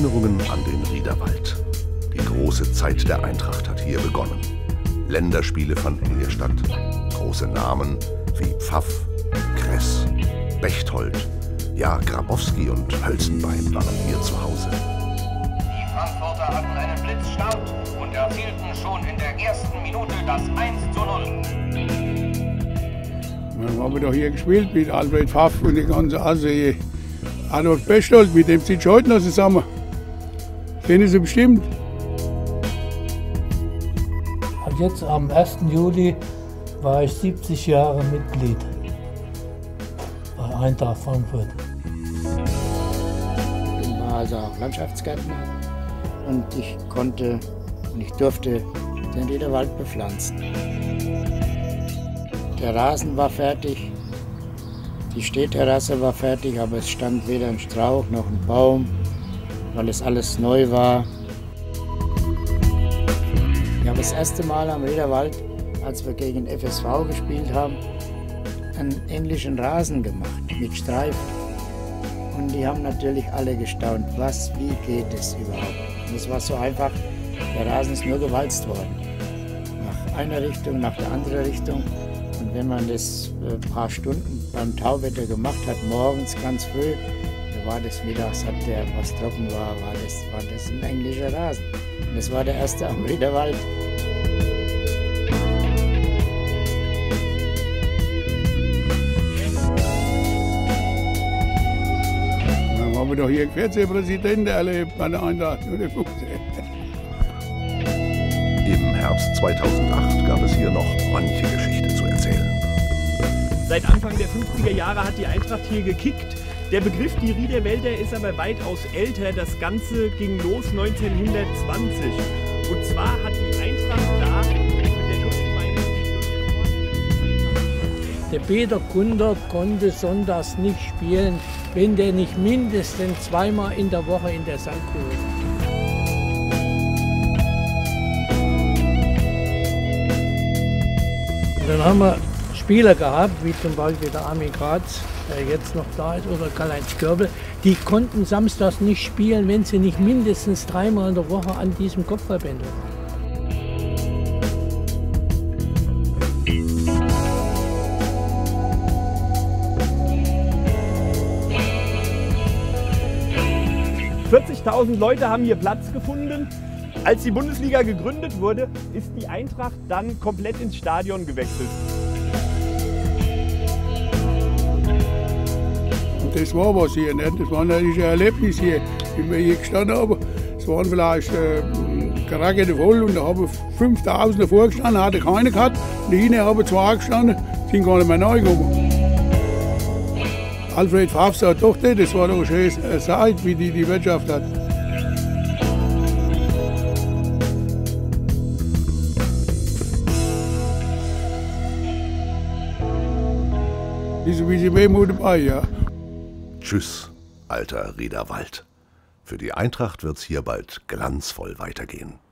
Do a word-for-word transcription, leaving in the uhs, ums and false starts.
Erinnerungen an den Riederwald. Die große Zeit der Eintracht hat hier begonnen. Länderspiele fanden hier statt. Große Namen wie Pfaff, Kress, Bechtold, ja Grabowski und Hölzenbein waren hier zu Hause. Die Frankfurter hatten einen Blitzstart und erzielten schon in der ersten Minute das eins zu null. Dann haben wir doch hier gespielt mit Alfred Pfaff und die ganze Asse. Adolf Bechtold, mit dem sind heute noch zusammen. Kennen Sie bestimmt. Jetzt am ersten Juli war ich siebzig Jahre Mitglied bei Eintracht Frankfurt. Ich war also auch Landschaftsgärtner und ich konnte und ich durfte den Riederwald bepflanzen. Der Rasen war fertig, die Stehterrasse war fertig, aber es stand weder ein Strauch noch ein Baum, weil es alles neu war. Wir haben das erste Mal am Riederwald, als wir gegen F S V gespielt haben, einen englischen Rasen gemacht mit Streifen. Und die haben natürlich alle gestaunt, was, wie geht es überhaupt? Und es war so einfach, der Rasen ist nur gewalzt worden. Nach einer Richtung, nach der anderen Richtung. Und wenn man das ein paar Stunden beim Tauwetter gemacht hat, morgens ganz früh, da war das mittags, hat der, was trocken war, war das, war das ein englischer Rasen. Und das war der erste am Riederwald. Dann haben wir doch hier vierzehn Präsidenten erlebt bei der Eintracht. Im Herbst zweitausendacht gab es hier noch manche Geschichte zu erzählen. Seit Anfang der fünfziger Jahre hat die Eintracht hier gekickt. Der Begriff die Riederwälder ist aber weitaus älter. Das Ganze ging los neunzehnhundertzwanzig. Und zwar hat die Eintracht da mit der Luftgemeinde... Der Peter Gunder konnte sonntags nicht spielen, wenn der nicht mindestens zweimal in der Woche in der Sandkurve war. Und dann haben wir Spieler gehabt, wie zum Beispiel der Armin Graz, der jetzt noch da ist, oder Karl-Heinz Körbel, die konnten samstags nicht spielen, wenn sie nicht mindestens dreimal in der Woche an diesem Kopfballbändel waren. vierzigtausend Leute haben hier Platz gefunden. Als die Bundesliga gegründet wurde, ist die Eintracht dann komplett ins Stadion gewechselt. Und das war was hier, nicht? Das war natürlich ein Erlebnis hier, wie wir hier gestanden haben. Es waren vielleicht äh, Charakter voll und da haben fünftausend davor gestanden, hatte keiner gehabt. Und hinten haben zwei gestanden, sind gar nicht mehr reingekommen. Alfred Pfaff sagt doch, das war doch eine schöne Zeit, wie die die Wirtschaft hat. Ist wie sie Wehmut dabei, ja. Tschüss, alter Riederwald. Für die Eintracht wird's hier bald glanzvoll weitergehen.